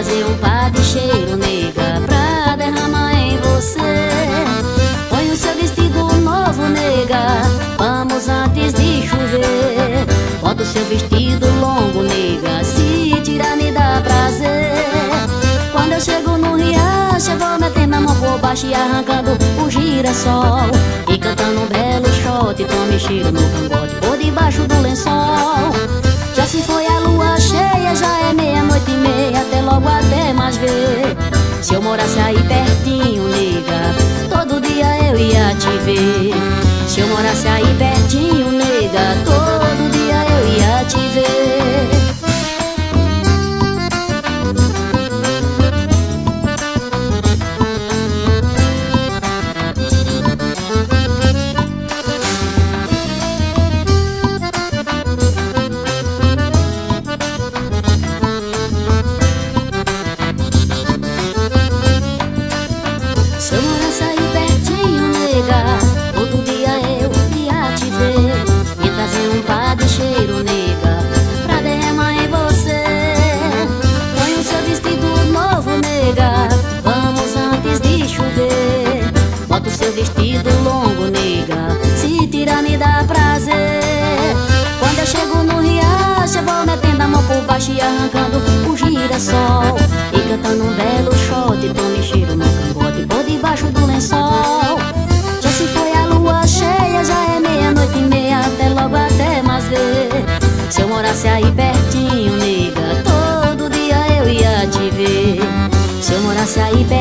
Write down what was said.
trazer um par de cheiro, nega, pra derramar em você. Põe o seu vestido novo, nega, vamos antes de chover. Bota o seu vestido longo, nega, se tirar me dá prazer. Quando eu chego no riacho, eu vou metendo a mão por baixo e arrancando o girassol, e cantando um belo shot, tome cheiro no cangote por debaixo do lençol. Já se foi a lua cheia, já é meia-noite e meia, até logo, até mais ver. Se eu morasse aí pertinho, nega, todo dia eu ia te ver. Se eu morasse aí pertinho, nega, todo dia eu ia te ver. Se eu morasse aí pertinho, nega, todo dia eu ia te ver, e trazer um par de cheiro, nega, pra derramar em você. Põe o seu vestido novo, nega, vamos antes de chover. Bota o seu vestido longo, nega, se tirar me dá prazer. Quando eu chego no riacho, eu vou metendo a mão por baixo e arrancando o girassol, e cantando um belo shot, tome cheiro no cangote por debaixo do lençol. Já se foi a lua cheia, já é meia-noite e meia, até logo, até mais ver. Se eu morasse aí pertinho, nega, todo dia eu ia te ver. Se eu morasse aí pertinho,